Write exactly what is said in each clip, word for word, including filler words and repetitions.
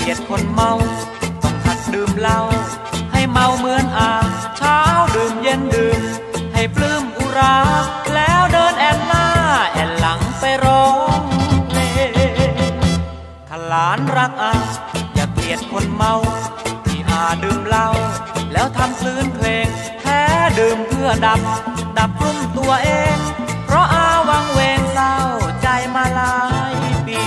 ลียดคนเมาต้องหัดดื่มเหล้าให้เมาเหมือนอาเช้าดื่มเย็นดื่มให้ปลื้มอุราแล้วเดินแอนหน้าแอนหลังไปร้องเพลงถ้าหลานรักอาอย่าเกลียดคนเมาที่อาดื่มเหล้าแล้วทำคลื่นเพลงแท้ดื่มเพื่อดับดับกลุ้มตัวเองเพราะอาวังเวงเศร้าใจมาหลายปี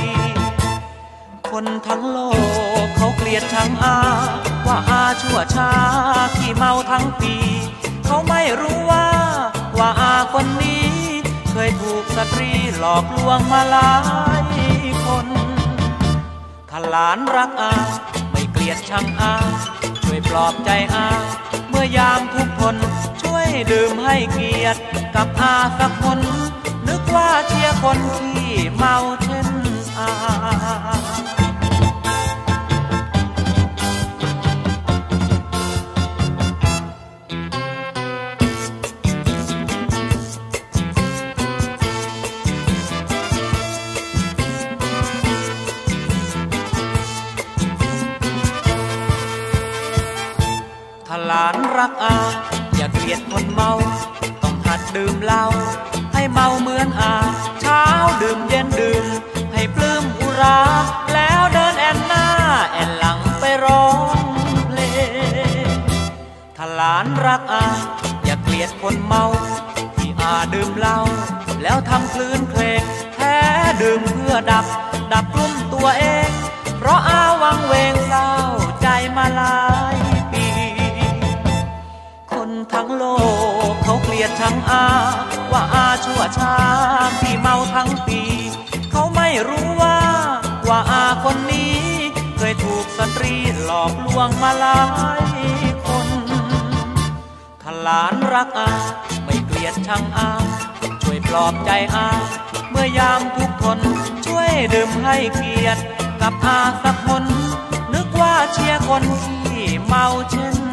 คนทั้งโลกเขาเกลียดชังอาว่าอาชั่วช้าขี้เมาทั้งปีเขาไม่รู้ว่าว่าอาคนนี้เคยถูกสตรีหลอกลวงมาหลายคนถ้าหลานรักอาไม่เกลียดชังอาช่วยปลอบใจอาเมื่อยามทุกคนช่วยดื่มให้เกียรติกับอาสักคนนึกว่าเชียร์คนที่เมาเช่นอาถ้าหลานรักอาอย่าเกลียดคนเมาต้องหัดดื่มเหล้าให้เมาเหมือนอาเช้าดื่มเย็นดื่มให้ปลื้มอุราแล้วเดินแอนหน้าแอนหลังไปร้องเพลงถ้าหลานรักอาอย่าเกลียดคนเมาที่อาดื่มเหล้าแล้วทำคลื่นเพลงแท้ดื่มเพื่อดับดับกลุ้มตัวเองเพราะอาวังเวงเศร้าใจมาหลายปีคนทั้งโลกเขาเกลียดชังอาว่าอาชั่วช้าที่เมาทั้งปีเขาไม่รู้ว่าว่าอาคนนี้เคยถูกสตรีหลอกลวงมาหลายคนถ้าหลานรักอาไม่เกลียดชังอาช่วยปลอบใจอาเมื่อยามทุกคนช่วยดื่มให้เกียรติกับอาสักคนนึกว่าเชียร์คนที่เมาเช่น